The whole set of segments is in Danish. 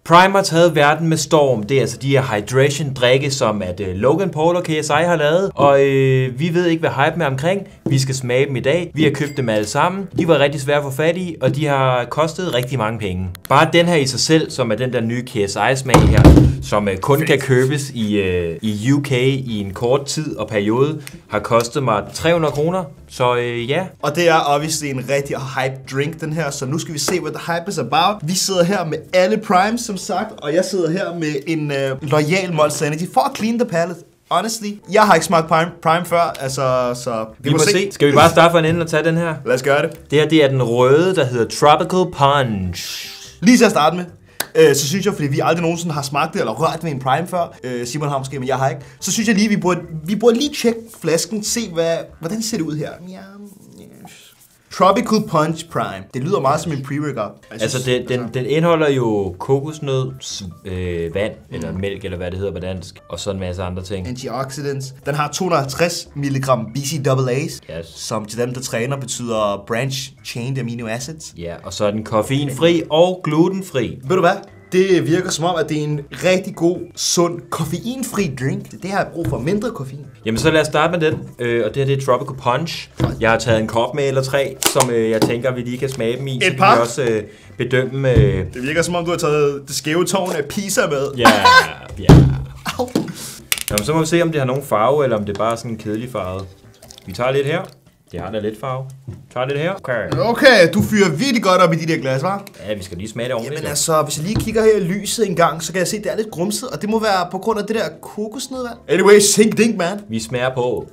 Prime har taget verden med storm. Det er altså de her hydration-drikke, som at Logan Paul og KSI har lavet. Og vi ved ikke, hvad hypen er omkring. Vi skal smage dem i dag. Vi har købt dem alle sammen. De var rigtig svære at få fat i, og de har kostet rigtig mange penge. Bare den her i sig selv, som er den der nye KSI-smag her, som kun kan købes i UK i en kort tid og periode, har kostet mig 300 kroner. Så ja. Og det er obviously en rigtig hype drink, den her. Så nu skal vi se, hvad the hype is about. Vi sidder her med alle primes, som sagt. Og jeg sidder her med en loyal Monster Energy for at clean the palate. Honestly, jeg har ikke smagt prime før, altså, så vi må se. Skal vi bare starte fra en ende og tage den her? Lad os gøre det. Det her, det er den røde, der hedder Tropical Punch. Lige til at starte med, så synes jeg, fordi vi aldrig nogensinde har smagt det eller rørt ved en prime før, Simon har måske, men jeg har ikke, så synes jeg lige, vi burde lige tjekke flasken, se hvordan ser det ud her. Tropical Punch Prime. Det lyder meget som en pre-workout. Altså, den indeholder jo kokosnød, vand, eller mælk, eller hvad det hedder på dansk, og så en masse andre ting. Antioxidants. Den har 250 mg BCAAs, som til dem, der træner, betyder Branch Chained Amino Acids. Ja, og så er den koffeinfri og glutenfri. Ved du hvad? Det virker som om, at det er en rigtig god, sund, koffeinfri drink. Det har jeg brug for, mindre koffein. Jamen så lad os starte med den, og det her det er Tropical Punch. Jeg har taget en kop med eller 3, som jeg tænker, vi lige kan smage dem i. Et par? Så vi også bedømme... Det virker som om, du har taget det skæve tårn af Pisa med. Ja. Au. Jamen, så må vi se, om det har nogen farve, eller om det er bare sådan en kedelig farve. Vi tager lidt her. Det har da lidt farve. Tager lidt her. Okay, du fyrer virkelig godt op i de der glas, hva'? Ja, vi skal lige smage det ordentligt. Jamen altså, hvis jeg lige kigger her i lyset en gang, så kan jeg se, at det er lidt grumset, og det må være på grund af det der kokosnødvand. Anyway, sink dink, man. Vi smager på.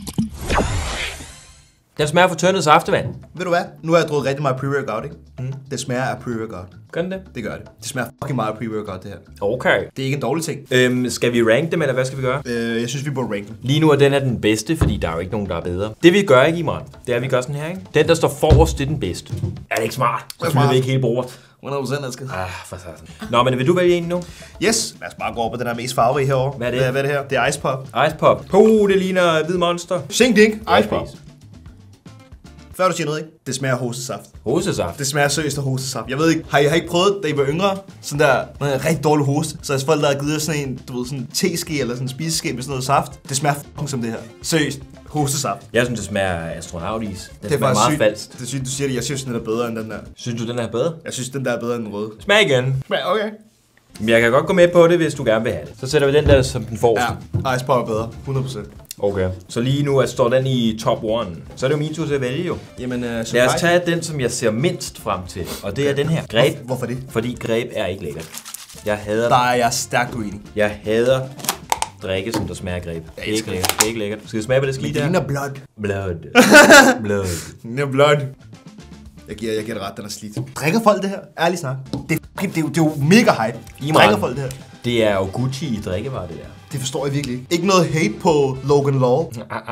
Den smager for tørnet saftevand. Ved du hvad? Nu har jeg drukket rigtig meget pre-workout, ikke? Det smager af pre-workout. Gør den det? Det gør det. Det smager fucking meget af pre-workout, det her. Okay. Det er ikke en dårlig ting. Skal vi rank dem, eller hvad skal vi gøre? Jeg synes, vi burde rank dem. Lige nu er den den bedste, fordi der er jo ikke nogen, der er bedre. Det vi gør, ikke, Imran? Det er, at vi gør sådan her, ikke? Den, der står forrest, det er den bedste. Er det ikke smart? Så fylder vi ikke hele bordet. 100% elsker. For sådan. Nå, men vil du vælge en nu? Yes. Lad os bare gå over på den her mest farverige herovre. Hvad er det? Hvad er det her? Det er Ice Pop. Ice Pop. Det ligner hvid monster. Sink dink. Ice Pop. Før du siger noget, ikke? Det smager af hostesaft. Hostesaft? Det smager seriøst af hostesaft. Jeg ved ikke, har I ikke prøvet, da I var yngre? Sådan der, rigtig dårlig hoste. Så hvis folk der har givet sådan en, du ved, sådan en teske eller sådan en spiseske med sådan noget saft. Det smager som det her. Seriøst. Hostesaft. Jeg synes, det smager af astronautis. Det smager meget falsk. Det synes du siger det. Jeg synes, den er bedre end den der. Synes du, den er bedre? Jeg synes, den der er bedre end den røde. Smag igen. Okay. Men jeg kan godt gå med på det, hvis du gerne vil have det. Så sætter vi den der som den forreste. Ja, Ice Pop er bedre. 100%. Okay. Så lige nu står den i top 1. Så er det jo min tur til at vælge jo. Jamen, lad os tage den, som jeg ser mindst frem til. Og det er den her. Greb. Hvorfor det? Fordi greb er ikke lækkert. Jeg hader... Der er jeg stærkt uenig. Jeg hader drikke, som der smager af greb. Det er ikke lækkert. Det er ikke lækkert. Skal vi smage på det skidt der? Det ligner blod. Blod. Det ligner blod. Jeg giver det ret, den er slidt. Drikker folk det her? Ærligt snak. Det er jo mega hype. Drikker folk det her? Det er jo Gucci i drikkevarer, det der. Det forstår jeg virkelig ikke. Ikke noget hate på Logan Paul.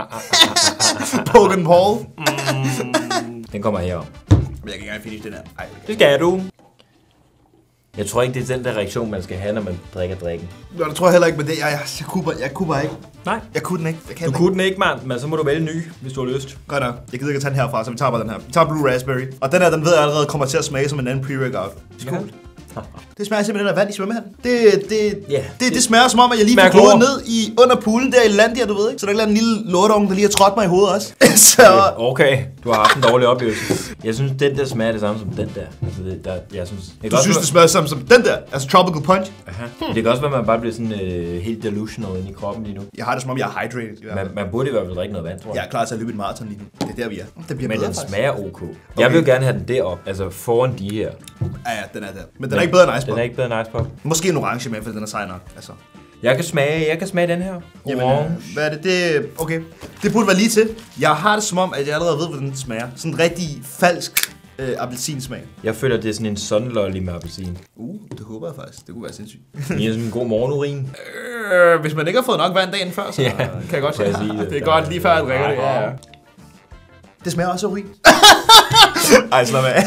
Logan Paul. Den kommer her. Men jeg kan ikke engang finish den her. Ej, det skal du. Jeg tror ikke, det er den der reaktion, man skal have, når man drikker drikken. Nå, det tror jeg heller ikke, men det, jeg kunne bare ikke. Nej. Jeg kunne den ikke. Du kunne den ikke, mand, men så må du vælge en ny, hvis du har lyst. Godt nok. Jeg gider ikke at tage den herfra, så vi tager bare den her. Vi tager Blue Raspberry. Og den her, den ved jeg allerede kommer til at smage som en anden pre-workout. Skål. Det smager simpelthen af vand i svømmehallen. Det smager som om, at jeg lige får gået ned under poolen der i Landia, du ved ikke? Så der er en lille lortunge, der lige har trådt mig i hovedet også. Så... Okay, du har haft en dårlig oplevelse. Jeg synes, den der smager det samme som den der. Altså, jeg synes... Du synes, det smager det samme som den der? Altså Tropical Punch? Aha. Det kan også være, at man bare bliver sådan helt delusional inde i kroppen lige nu. Jeg har det som om, jeg er hydrated. Man burde i hvert fald drikke noget vand, tror jeg. Jeg er klar til at løbe en maraton lige nu. Det er der, vi er. Det bliver men den smager ok. Jeg vil gerne have den derop, altså foran de her. Ja, den er der. Men den er ikke bedre end Ice Pop. Den er ikke bedre end Ice Pop. Måske en orange med, for den er sej nok. Altså. Jeg kan smage den her. Jamen, hvad er det? Okay. Det burde være lige til. Jeg har det som om, at jeg allerede ved, hvordan den smager. Sådan en rigtig falsk appelsinsmag. Jeg føler, det er sådan en sunlolly med appelsin. Det håber jeg faktisk. Det kunne være sindssygt. Det er sådan en god morgenurin. Hvis man ikke har fået nok vand dagen før, så kan jeg godt sige det. Det er godt lige før, jeg drikker det. Ja. Det smager også af urin. Ej, slap af.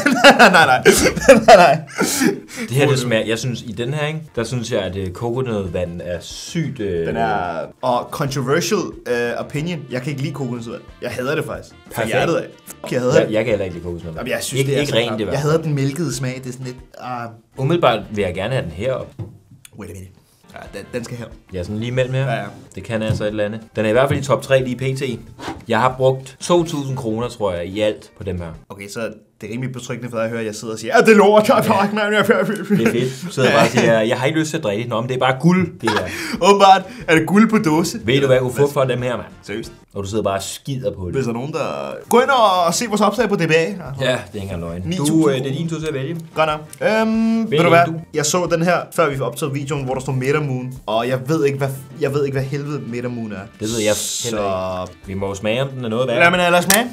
nej. Det her, det smager, jeg synes, i den her, ikke, der synes jeg, at kokonødvand er sygt... Den er... Og controversial opinion. Jeg kan ikke lide kokonødvand. Jeg hader det faktisk. Fra hjertet af. Jeg hader det. Jeg kan heller ikke lide kokonødvand. Jamen, jeg synes, ikke, det er ikke rent, det var. Jeg hader den mælkede smag. Det er sådan lidt... Umiddelbart vil jeg gerne have den her op. Wait a minute. Ja, den skal her. Ja, sådan lige mellem her. Ja. Det kan altså et eller andet. Den er i hvert fald i top 3 lige pt. Jeg har brugt 2.000 kroner, tror jeg, i alt på dem her. Okay, så det er rimelig betryggende for dig at høre, at jeg sidder og siger, det er lort, jeg har ikke, man. Det er fedt. Du sidder bare og siger, jeg har ikke lyst til at drikke det. Nå, men det er bare guld, det her. Åbenbart er det guld på dåse. Ved du, hvad jeg kunne få for dem her, mand? Seriøst? Og du sidder bare og skider på det. Hvis der er nogen, der... Gå ind og se vores opslag på DBA. Ja, det er ikke engang løgn. Det er din tur til at vælge. Godt nok. Ved du hvad? Jeg så den her, før vi optog videoen, hvor der stod Metamoon. Og jeg ved ikke, hvad helvede Metamoon er. Det ved jeg heller ikke. Vi må jo smage, om den er noget værd. Lad mig ellers smage.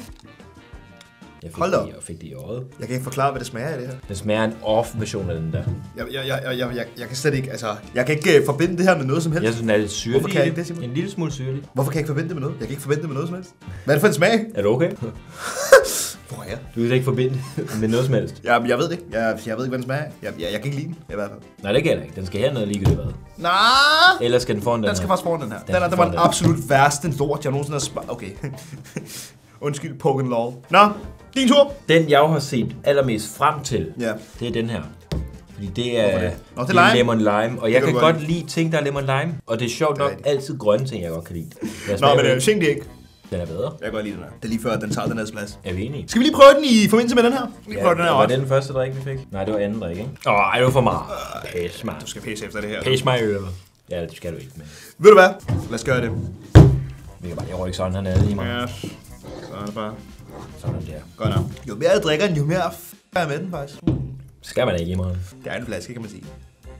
Jeg fik det i øjet. Jeg kan ikke forklare, hvad det smager af det her. Det smager en off-version af den der. Jeg kan slet ikke, altså... Jeg kan ikke forbinde det her med noget som helst. Jeg synes, den er lidt syrlig. Hvorfor kan jeg ikke det, Simon? En lille smule syrlig. Hvorfor kan jeg ikke forbinde det med noget? Jeg kan ikke forbinde det med noget som helst. Hvad er det for en smag? Er du okay? Hvor er jeg? Du kan ikke forbinde med noget som helst. Jeg ved det ikke. Jeg ved ikke, hvad den smager af. Jeg kan ikke lide den, i hvert fald. Nej, det kan jeg ikke. Den skal hernede ligegyldigt hvad. Nej. Ellers skal den foran den her. Den skal faktisk foran den her. Den var den absolut værste lort, jeg nogensinde har Okay. Undskyld, Pokémon LOL. Nå, din tur. Den, jeg har set allermest frem til, det er den her. Fordi det er, det er lemon lime, og jeg kan godt lide ting, der er lemon lime. Og det er sjovt nok altid grønne ting, jeg godt kan lide. Nå, men ting det ikke. Den er bedre. Jeg kan godt lide den her. Det er lige før, at den tager den her plads. Er vi enige? Skal vi lige prøve den i forbindelse med den her? Var det den første drik, vi fik? Nej, det var anden drik, ikke? Ej, det var for meget. Pæs mig. Du skal pæse efter det her. Pæs mig i øret. Ja, det skal du ikke, men... Ved du hvad? Lad os gøre det. Vi kan bare lige rykke sådan hernede i mig. Ja. Så er det bare. Sådan der. Godt nok. Jo mere jeg drikker den, jo mere er med den faktisk. Skal man ikke i morgen? Det er en flaske, kan man sige.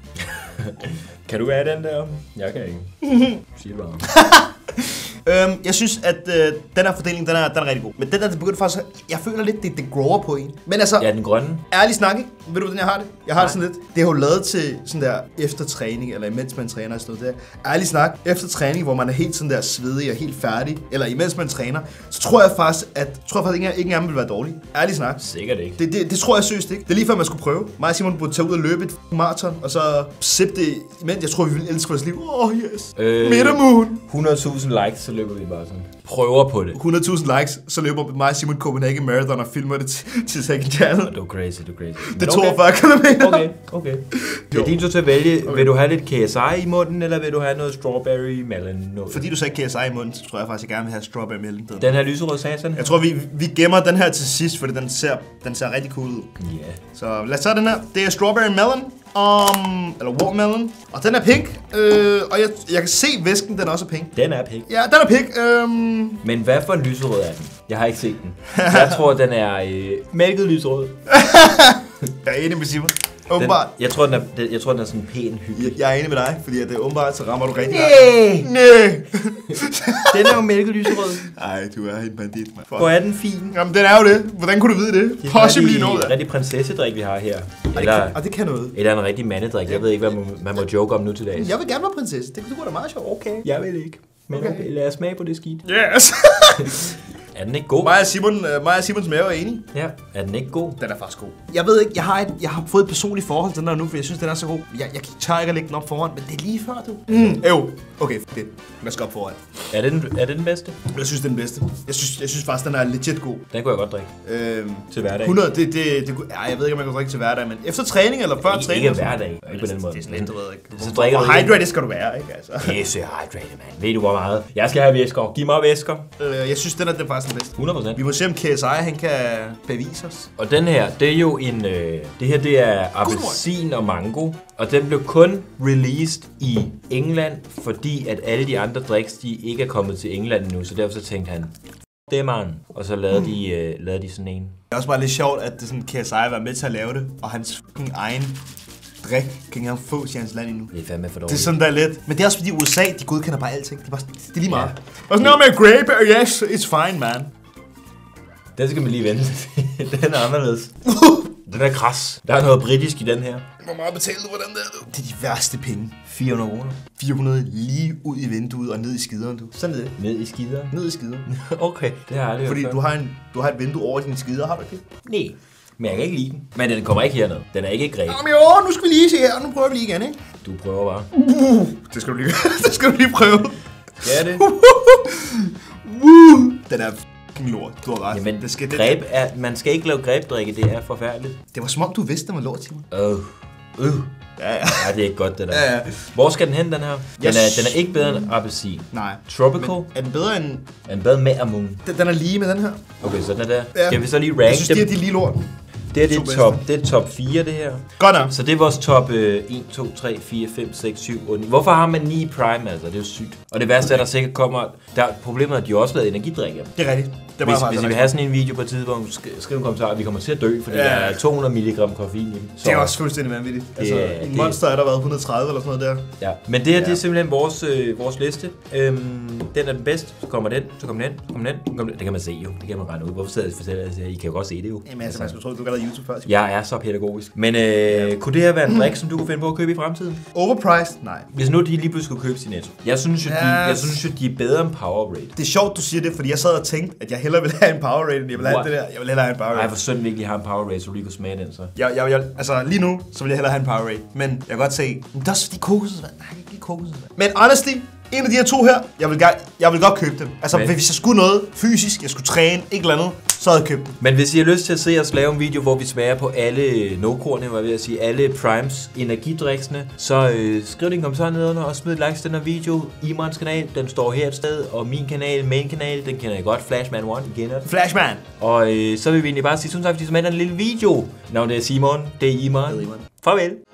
Kan du have den der? Jeg kan ikke. Sig det bare. Jeg synes, at den her fordeling, den er rigtig god. Men den der, det begynder faktisk, jeg føler lidt, det grower på en. Men altså, ja, den grønne. Ærlig snak, ikke? Ved du, hvordan jeg har det? Jeg har det sådan lidt. Det er jo lavet til sådan der efter træning, eller imens man træner og sådan noget der. Ærlig snak, efter træning, hvor man er helt sådan der svedig og helt færdig, eller imens man træner, så tror jeg faktisk ikke engang vil være dårlig. Ærlig snak. Sikkert ikke. Det tror jeg seriøst ikke. Det er lige før, man skulle prøve. Mig og Simon burde tage ud og løbe et maraton, og så sippe det imens. Jeg tror, vi vil elske vores liv. Yes. Metamoon. 100.000 likes, så løber vi bare sådan. Prøver på det. 100.000 likes, så løber mig og Simon Copenhagen Marathon og filmer det til Second Channel. Du er crazy. Det er 42 kilometer. Okay. Det er din tur til at vælge. Okay. Vil du have lidt KSI i munden, eller vil du have noget strawberry melon? Fordi du sagde KSI i munden, så tror jeg faktisk, jeg gerne vil have strawberry melon. Den her lyserøde satan? Jeg tror, vi gemmer den her til sidst, fordi den ser rigtig cool ud. Ja. Yeah. Så lad os tage den her. Det er strawberry melon. Eller watermelon. Og den er pink. Og jeg kan se væsken, den også er pink. Den er pink? Ja, den er pink. Men hvad for en lyserød er den? Jeg har ikke set den. Jeg tror, den er mælket lyserød. Jeg er enig med Simon. Åbenbart. Jeg tror, den er sådan en pæn hygge. Jeg er enig med dig, fordi at det er åbenbart, så rammer du rigtig Nej. Den er jo mælket lyserød. Ej, du er en bandit, mand. Hvor er den fin? Jamen, den er jo det. Hvordan kunne du vide det? Possibly noget. Det er en rigtig prinsessedrik, vi har her. Og det kan noget. Eller en rigtig mandedrik. Jeg ved ikke, hvad man må joke om nu til dags. Jeg vil gerne være prinsesse. Det kunne da meget sjovt. Okay. Jeg vil ikke. Men okay, lad os smage på det skidt. Yes! Er den ikke god? Mig og Simons mave er enige. Ja, er den ikke god? Den er faktisk god. Jeg ved ikke, jeg har fået et personligt forhold til den der nu, for jeg synes, den er så god. Jeg tør ikke at lægge den op foran, men det er lige før, du. Okay, det. Jeg skal op foran. Er det den bedste? Jeg synes, det er den bedste. Jeg synes faktisk, den er legit god. Den kunne jeg godt drikke. Til hverdag. 100, jeg ved ikke, om jeg kan drikke til hverdag, men efter træning eller før træning. Ikke hverdag. Ikke på den måde. Det er sådan lidt, du ved ikke. Så drikker du hydrated skal du være, ikke altså. Yes, hydrated, man. Ved du hvor meget? Jeg skal have væsker. Giv mig væsker. Jeg synes, den er faktisk den bedste. 100%. Vi må se, om KSI han kan bevise os. Og den her, det er jo en... det er appelsin og mango. Og den blev kun released i England, fordi at alle de andre drinks, de ikke er kommet til England endnu. Så derfor så tænkte han, det er man. Og så lavede de sådan en. Det er også bare lidt sjovt, at det sådan KSI var med til at lave det, og hans fucking egen drik kan ikke engang få i hans land endnu. Det er fandme for dårligt. Det er sådan der lidt. Men det er også fordi USA, de godkender bare alting. Det er lige meget. Og sådan noget med grape, yes, it's fine, man. Den skal man lige vente. Den er anderledes. Den er kras. Der er noget britisk i den her. Hvor meget betalte du for den der, du? Det er de værste penge. 400 kroner. 400 lige ud i vinduet og ned i skideren, du. Sådan det. Ned i skideren? Ned i skideren. Okay, det har jeg aldrig Fordi du har et vindue over dine skider, har du ikke? Nej. Men jeg kan ikke lide den. Men den kommer ikke herned. Den er ikke greb. Jamen jo, nu skal vi lige se her. Nu prøver vi lige igen, ikke? Du prøver bare. Det skal du lige, det skal du lige prøve. Ja, det. Den er f***ing lort. Du har ret. Jamen, greb er, man skal ikke lave grebdrikke. Det er forfærdeligt. Det var som om, du vidste, den var lort, Simon. Ja, det er ikke godt, det der. Ja. Hvor skal den hen, den her? Den er ikke bedre end appelsin. Nej. Tropical? Men er den bedre end... Er den bedre med Amon? Den er lige med den her. Okay, så den er der. Ja. Skal vi så lige rank dem? Jeg synes, de er lige lort. Det er top 4, det her. Godt nok. Så det er vores top 1, 2, 3, 4, 5, 6, 7, 8, 9. Hvorfor har man 9 Prime, altså? Det er jo sygt. Og det værste er, der sikkert kommer... Problemet er, at de også lavet energidrikker. Det er rigtigt. Hvis I vil have sådan en video på et tidspunkt, skriv en kommentar, at vi kommer til at dø, fordi der er 200 mg koffein i. Det er også fuldstændig vanvittigt. Altså, en Monster er der været 130 eller sådan noget der. Ja, men det her, det er simpelthen vores liste. Den er den bedste. Så kommer den, så kommer den. Det kan man se jo. Det kan man regne ud. Hvorfor sidder jeg og fortæller det? I kan jo godt se det jo. Jamen altså, man skulle tro, du kan lade YouTube først. Jeg er så pædagogisk. Men kunne det her være en drik, som du kunne finde på at købe i fremtiden? Overpriced? Nej. Hvis nu de lige pludselig skulle købe sin Netto. Jeg synes jo, de er bedre end Powerade. Det er sjovt, du siger det, fordi jeg sad og tænkte, at jeg hellere ville have en Powerade, end jeg ville have det der. Jeg vil hellere have en Powerade. Nej, for synd virkelig har en Powerade, så du lige kunne smage den så. Altså lige nu, så vil jeg hellere have en Powerade. Men jeg kan godt se, det er også fordi kokosvand. Nej, jeg kan ikke lide kokosvand. Men honestly, en af de her to her, jeg vil godt købe dem. Altså, hvis jeg skulle noget fysisk, jeg skulle træne, ikke eller andet, så havde jeg købt dem. Men hvis I har lyst til at se os lave en video, hvor vi smager på alle no-korne, var jeg ved at sige, alle Primes energidriksene, så skriv det i en kommentar nedenunder og smid et like til den her video. Imrans kanal, den står her et sted, og min kanal, main kanal, den kender I godt, Flashman 1, I kender den. Flashman! Og så vil vi egentlig bare sige tusind tak, fordi I så med den lille video. Navnet er Simon, det er Imran. Farvel!